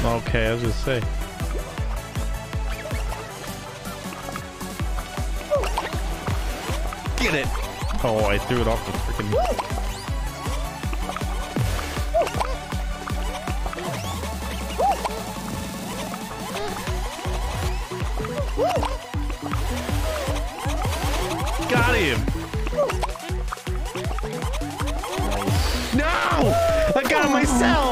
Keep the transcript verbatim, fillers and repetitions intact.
Okay, I was just say. Get it! Oh, I threw it off the freaking. Got him! No! I got him myself!